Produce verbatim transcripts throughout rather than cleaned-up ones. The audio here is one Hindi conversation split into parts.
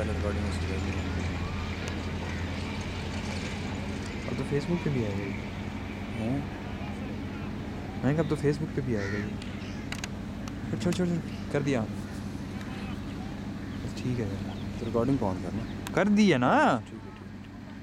पहले रिकॉर्डिंग उसकी करनी है। अब तो फेसबुक पे भी आएगा ये। हैं? मैंने कहा अब तो फेसबुक पे भी आएगा ये। छोड़ छोड़ छोड़ कर दिया बस ठीक है यार। तो रिकॉर्डिंग कौन करना? कर दिया ना। ठीक है ठीक है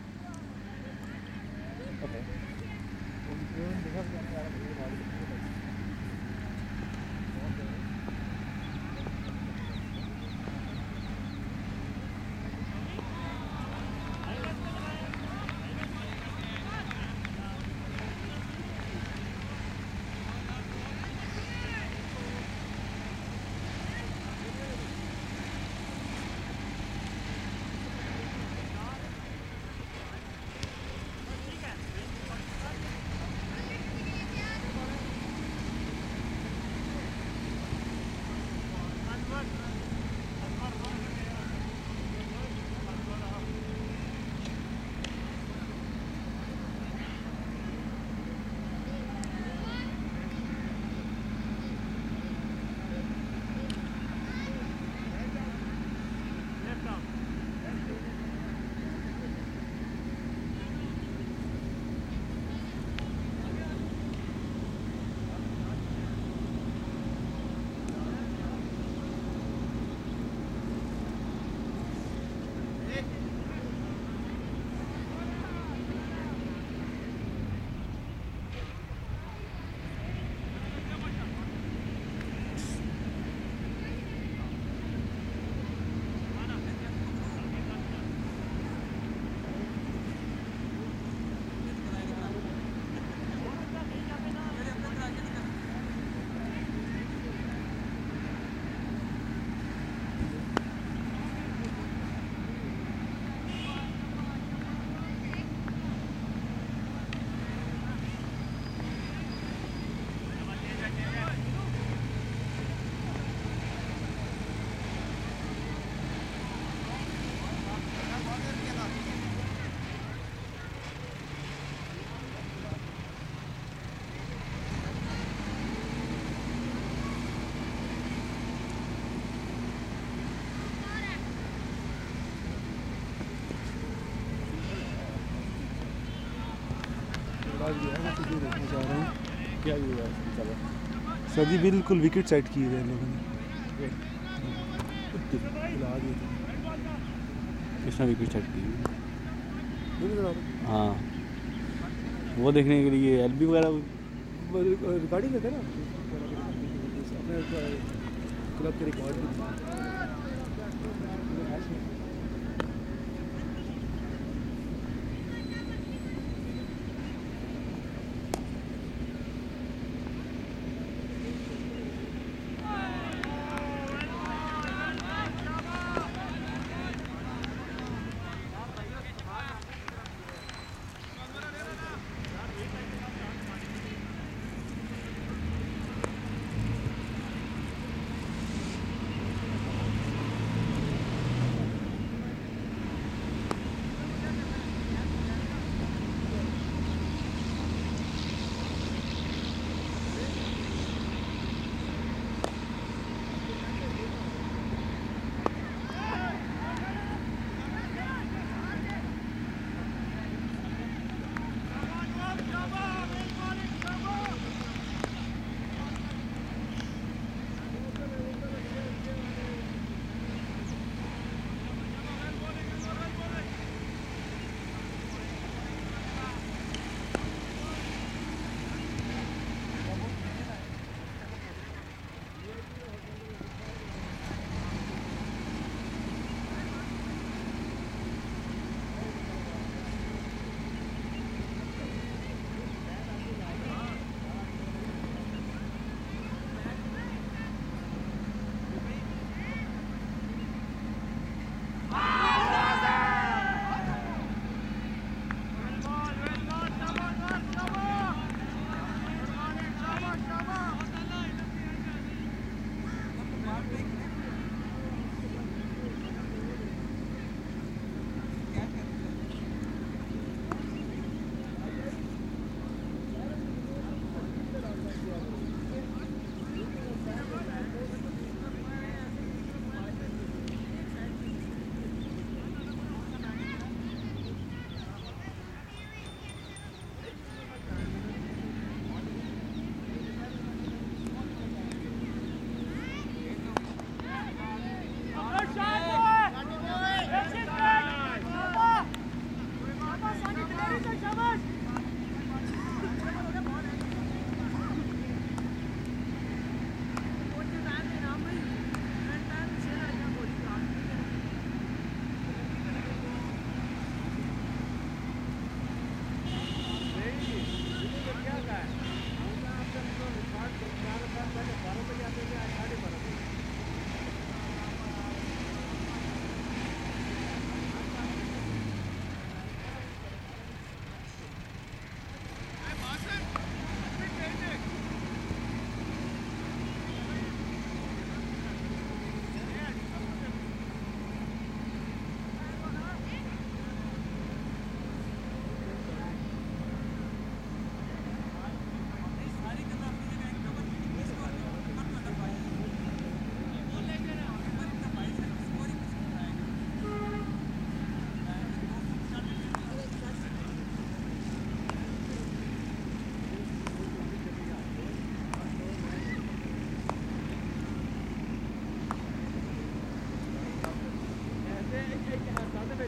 देखना चाह रहा हूँ क्या हुआ चलो सर जी बिल्कुल विकेट सेट किए हुए लोगों ने बुला दिए थे। किसने विकेट सेट की? नहीं नजर आ हाँ वो देखने के लिए एल बी वगैरह रहा रिकॉर्डिंग लेते ना अपने क्लब के रिकॉर्ड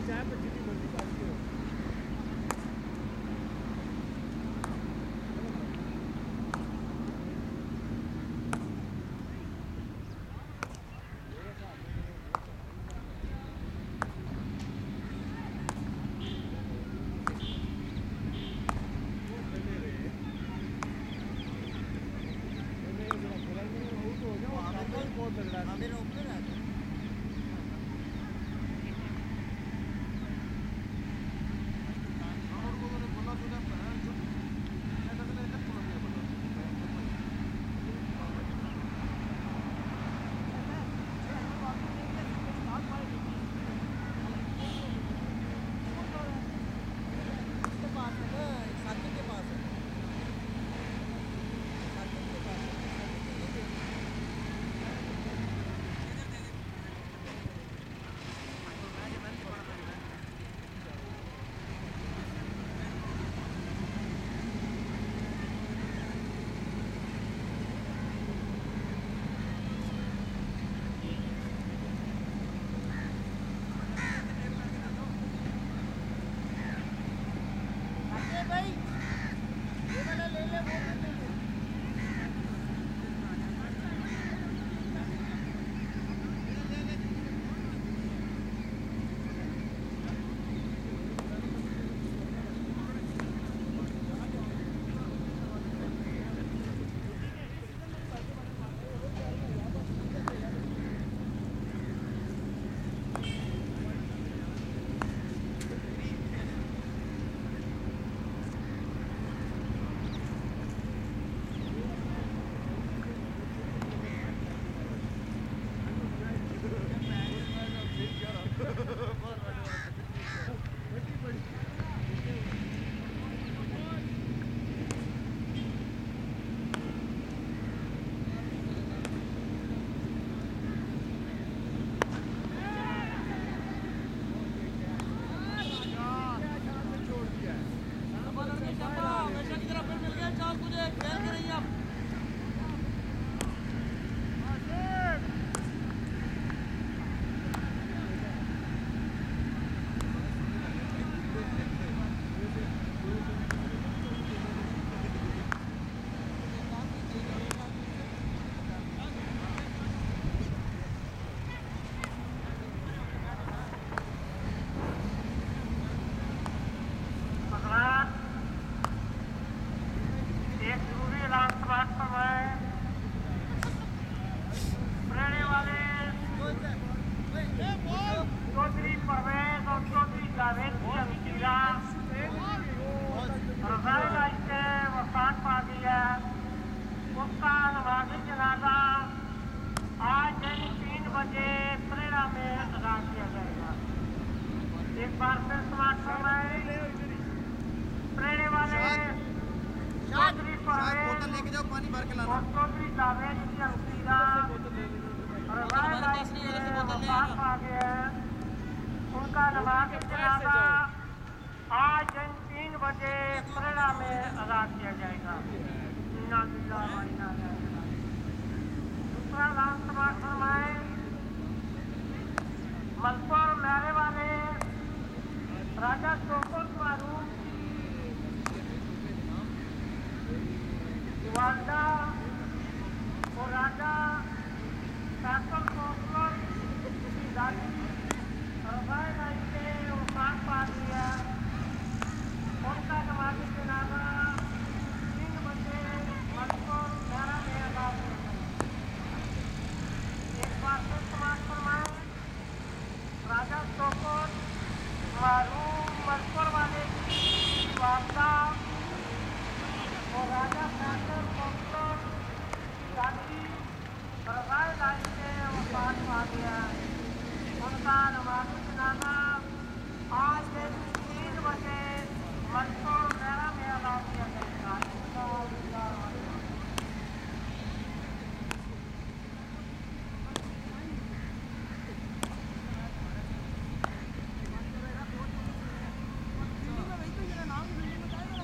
नाम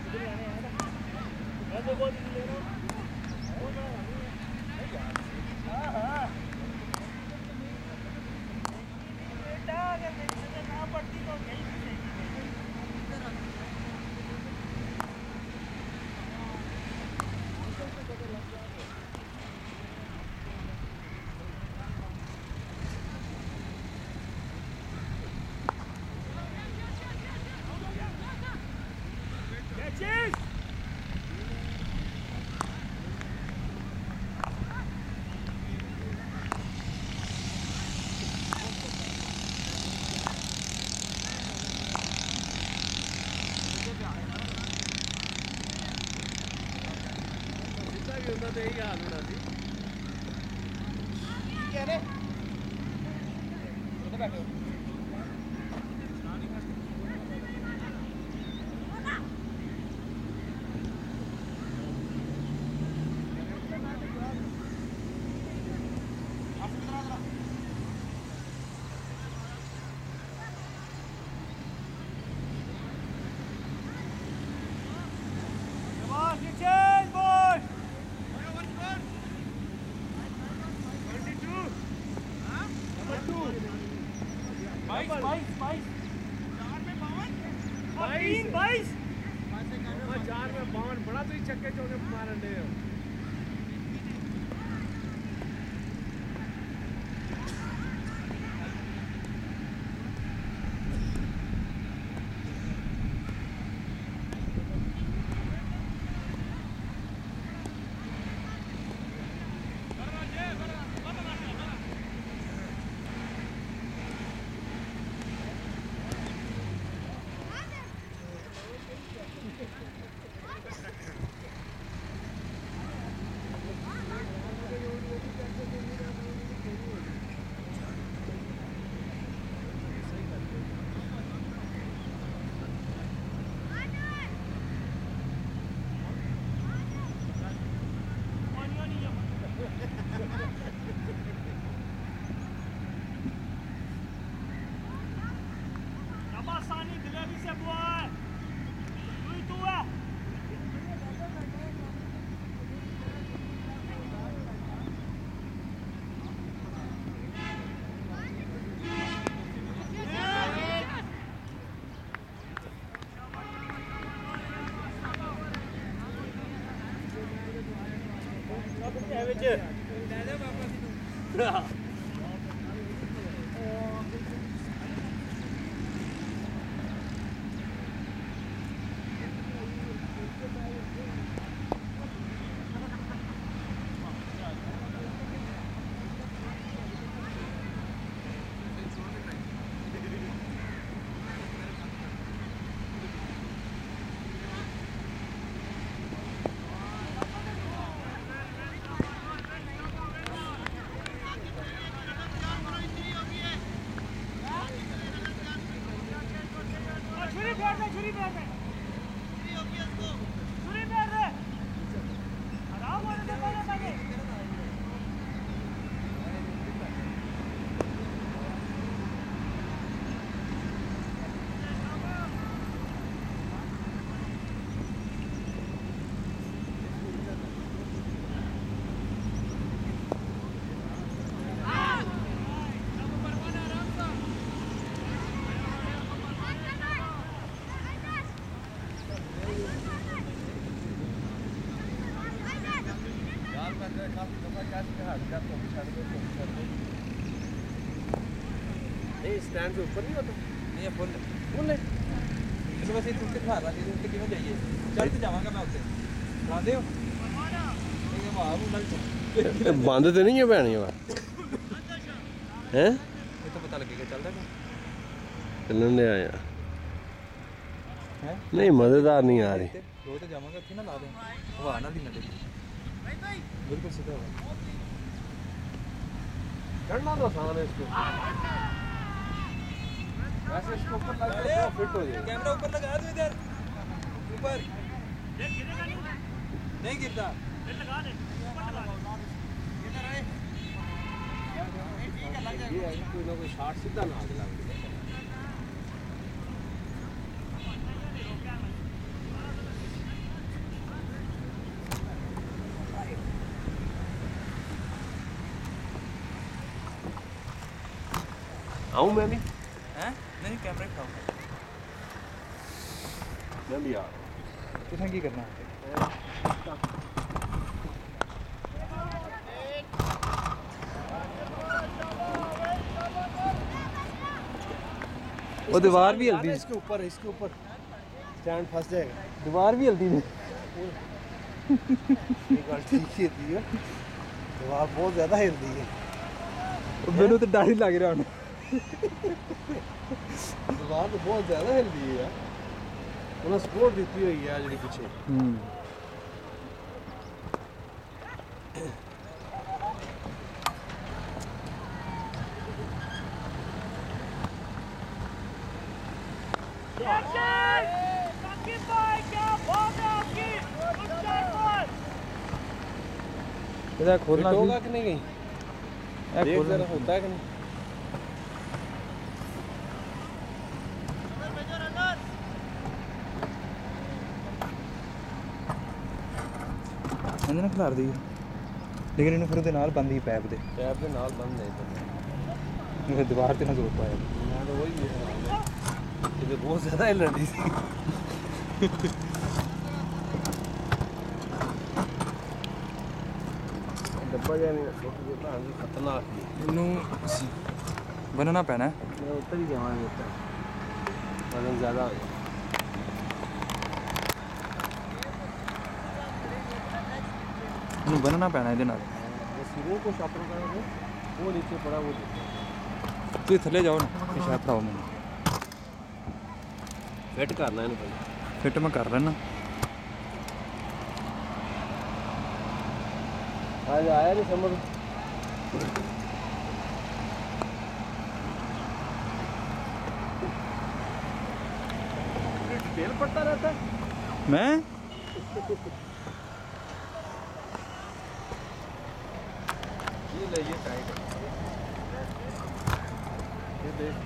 स्टैंड से ऊपर नहीं होता नहीं है फुल फुल है इस बस इतने दिखा रहा थी उसके किਵੇਂ जाइए चढ़ के जावांगा मैं ਉੱਤੇ ਲਾਉਂਦੇ ਹੋ ਇਹ ਵਾਹ ਮੁੰਡਾ ਬੰਦ ਤੇ ਨਹੀਂ ਹੈ ਭੈਣੀ ਵਾ ਹੈ ਇਹ ਤਾਂ ਪਤਾ ਲੱਗੇਗਾ ਚੱਲਦਾ ਕਿ ਚੱਲਣ ਦੇ ਆਇਆ ਹੈ ਨਹੀਂ ਮਜ਼ੇਦਾਰ ਨਹੀਂ ਆ ਰਹੀ ਦੋ ਤੇ ਜਾਵਾਂਗਾ ਇੱਥੇ ਨਾ ਲਾ ਦੇ ਹਵਾ ਨਾਲ ਦੀ ਨਾ ਦੇ बिल्कुल सीधा हुआ चढ़ना तो आसान है इसको वैसे इसको ऊपर लगा दो तो फिट हो जाएगा कैमरा ऊपर लगा दो इधर ऊपर नहीं गिरता लगा दे ऊपर लगा इधर आए ठीक है लग जाएगा ये कोई ना कोई शॉट सीधा ना आगे लग आऊँ मैं भी हैं नहीं कैमरे खाओ मैं भी आ तुसें की करना वो दीवार भी हल्दी इसके ऊपर इसके ऊपर स्टैंड फंस जाएगा दीवार भी हल्दी है ये बात ठीक है दी है दीवार बहुत ज़्यादा हिलती है मैंने तो डर ही लग रहा हूँ दीवार तो बहुत ज़्यादा हिलती है यार उन्हें सपोर्ट देती हुई है जी पीछे इधर खोलना होगा कि नहीं कहीं देख जरा होता है कि नहीं ना खिलार दी लेकिन इन्हें फिर नाल बंद ही पैप दे पैप के नाल बंद नहीं फिर दीवार ते ना जोर पाया मैं तो वही ये बहुत ज़्यादा हिल रही थी डब्बा जाने खतरनाक इनू बनना पैना है मैं उतर ही जावांगे उतर वजन ज़्यादा हो जाए इनू बनना पैना ਇਹਦੇ ਨਾਲ सिरों को शापर करेंगे वो नीचे पड़ा वो ਤੁਸੀਂ ਥੱਲੇ ਜਾਓ ਨਾ ਪਿਛਾ ਫੜਾਓ ਮੈਨੂੰ फिट करना है पहले ਫਿੱਟ ਮੈਂ ਕਰ ਲੈਣਾ आज आया नहीं समझ तेल पड़ता रहता है मैं ये ले ये टाइट ये देख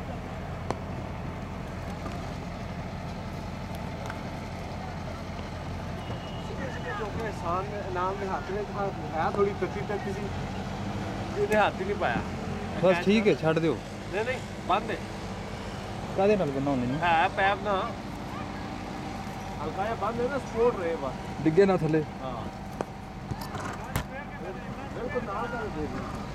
इंसान नाम के हाथ में है थोड़ी तत्ती तत्ती सी ਇਹਦੇ ਹੱਥ ਹੀ ਨਹੀਂ ਪਾਇਆ ਬਸ ਠੀਕ ਹੈ ਛੱਡ ਦਿਓ ਨਹੀਂ ਨਹੀਂ ਬੰਦ ਹੈ ਕਾਦੇ ਨਾਲ ਬੰਨਾ ਹੁੰਦੇ ਨੇ ਹੈ ਪੈਪ ਨਾ ਹਲਕਾ ਜਿਹਾ ਬੰਦ ਹੈ ਨਾ ਸਪੋਰਟ ਰਹੇ ਬਸ ਡਿੱਗੇ ਨਾ ਥੱਲੇ ਹਾਂ ਬਿਲਕੁਲ ਨਾਲ ਕਰ ਦੇ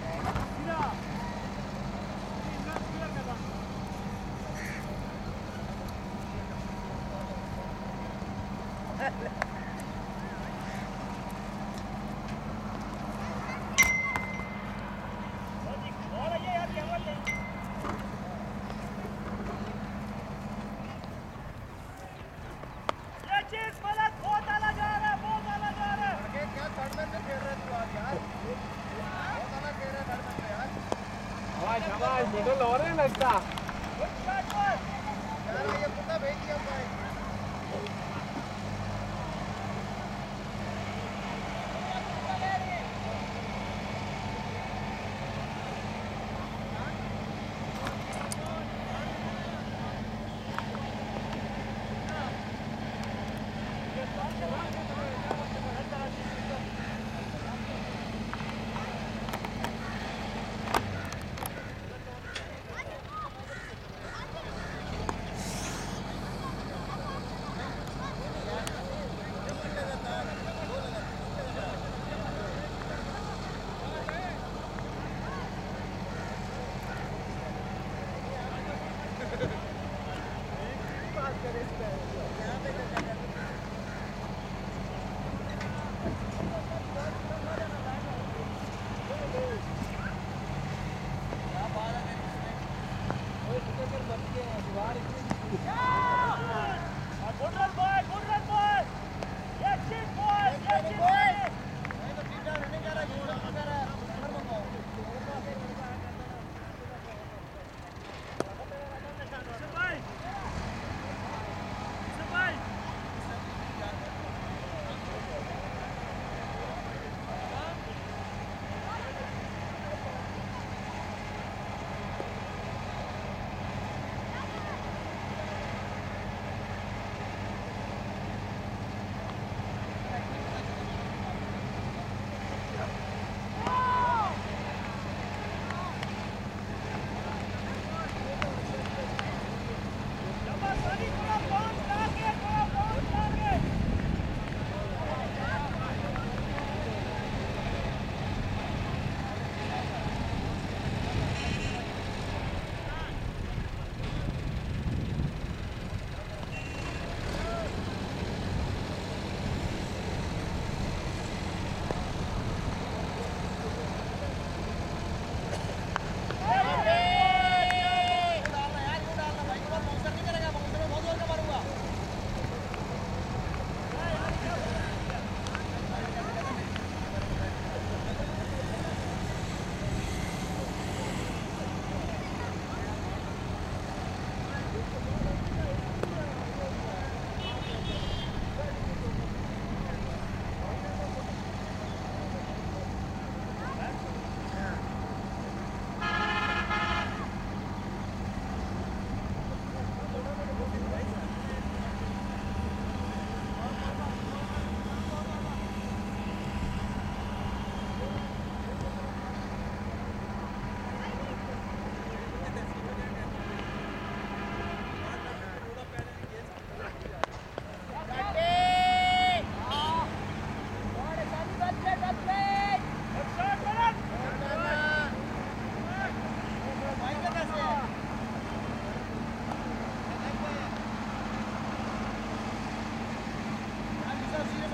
शाबाश मिडल हो रहे हैं लगता यार ये कुत्ता भेज दिया भाई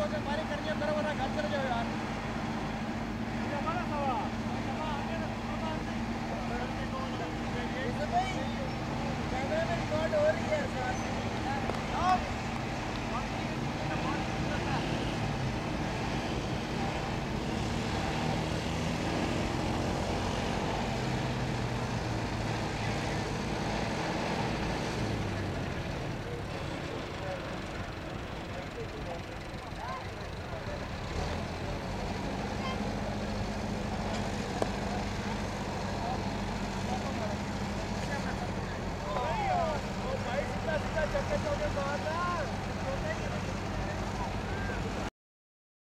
के बारी करनी है, अंदर वाला